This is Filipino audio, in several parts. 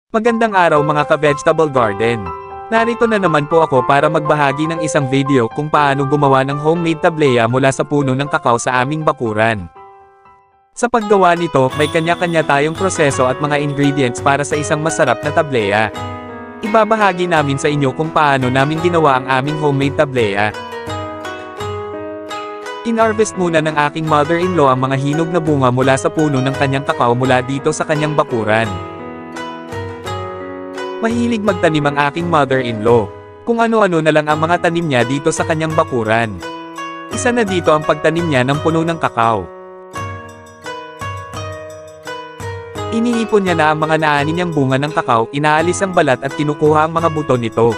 Magandang araw mga ka-vegetable garden. Narito na naman po ako para magbahagi ng isang video kung paano gumawa ng homemade tableya mula sa puno ng kakao sa aming bakuran. Sa paggawa nito, may kanya-kanya tayong proseso at mga ingredients para sa isang masarap na tableya. Ibabahagi namin sa inyo kung paano namin ginawa ang aming homemade tableya. Inharvest muna ng aking mother-in-law ang mga hinog na bunga mula sa puno ng kanyang kakao mula dito sa kanyang bakuran. Mahilig magtanim ang aking mother-in-law. Kung ano-ano na lang ang mga tanim niya dito sa kanyang bakuran. Isa na dito ang pagtanim niya ng puno ng kakao. Iniipon niya na ang mga naani niyang bunga ng kakao, inaalis ang balat at kinukuha ang mga buto nito.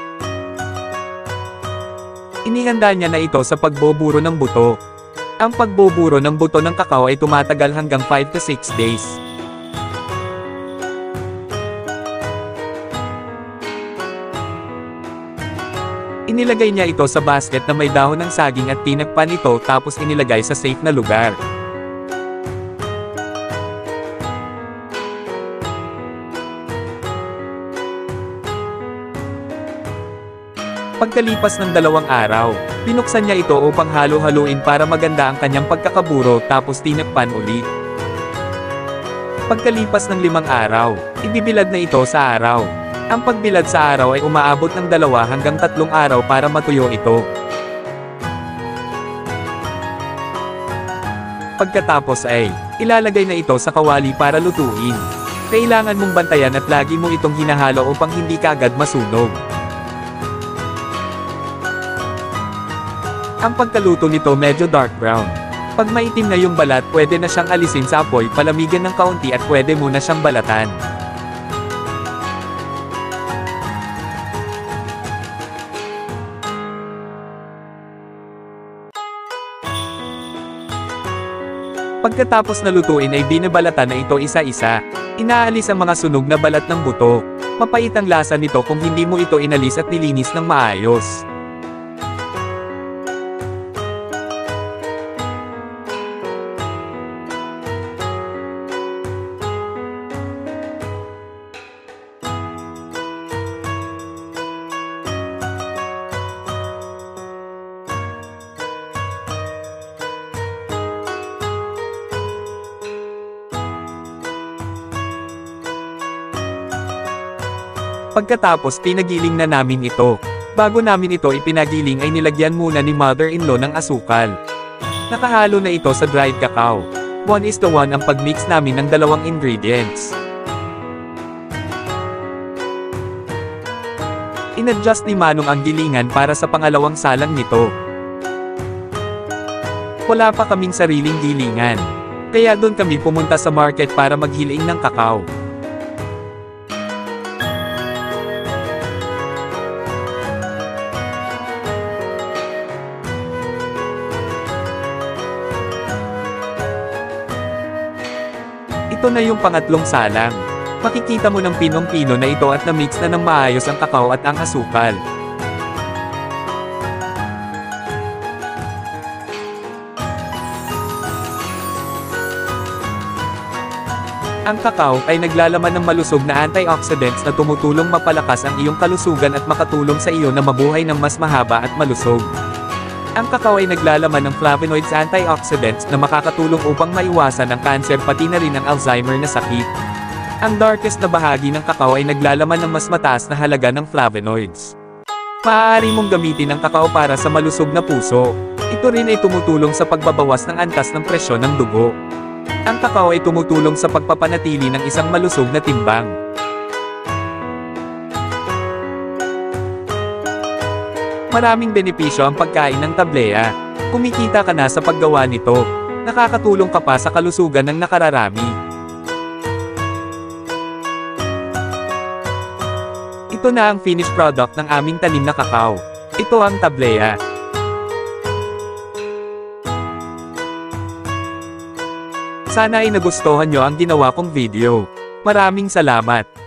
Inihanda niya na ito sa pagbuburo ng buto. Ang pagbuburo ng buto ng kakao ay tumatagal hanggang 5 to 6 days. Inilagay niya ito sa basket na may dahon ng saging at tinakpan ito tapos inilagay sa safe na lugar. Pagkalipas ng 2 araw, binuksan niya ito upang halo-haluin para maganda ang kanyang pagkakaburo tapos tinakpan ulit. Pagkalipas ng 5 araw, ibibilad na ito sa araw. Ang pagbilad sa araw ay umaabot ng 2 hanggang 3 araw para matuyo ito. Pagkatapos ay, ilalagay na ito sa kawali para lutuin. Kailangan mong bantayan at lagi mo itong hinahalo upang hindi kaagad masunog. Ang pagkaluto nito medyo dark brown. Pag maitim na yung balat, pwede na siyang alisin sa apoy, palamigan ng kaunti at pwede mo na siyang balatan. Pagkatapos na lutuin ay binabalatan na ito isa-isa. Inaalis ang mga sunog na balat ng buto. Mapait ang lasa nito kung hindi mo ito inalis at nilinis ng maayos. Pagkatapos pinagiling na namin ito. Bago namin ito ipinagiling ay nilagyan muna ni mother-in-law ng asukal. Nakahalo na ito sa dried cacao. 1:1 ang pagmix namin ng 2 ingredients. Inadjust ni Manong ang gilingan para sa pangalawang salang nito. Wala pa kaming sariling gilingan. Kaya doon kami pumunta sa market para maghiling ng kakao. Ito na yung pangatlong salang. Makikita mo ng pinong-pino na ito at na-mix na ng maayos ang kakao at ang asukal. Ang kakao ay naglalaman ng malusog na antioxidants na tumutulong mapalakas ang iyong kalusugan at makatulong sa iyo na mabuhay ng mas mahaba at malusog. Ang kakao ay naglalaman ng flavonoids antioxidants na makakatulong upang maiwasan ang kanser pati na rin ang Alzheimer na sakit. Ang darkest na bahagi ng kakao ay naglalaman ng mas mataas na halaga ng flavonoids. Maaari mong gamitin ang kakao para sa malusog na puso. Ito rin ay tumutulong sa pagbabawas ng antas ng presyon ng dugo. Ang kakao ay tumutulong sa pagpapanatili ng isang malusog na timbang. Maraming benepisyo ang pagkain ng tableya. Kumikita ka na sa paggawa nito. Nakakatulong ka pa sa kalusugan ng nakararami. Ito na ang finished product ng aming tanim na kakao. Ito ang tableya. Sana ay nagustuhan nyo ang ginawa kong video. Maraming salamat.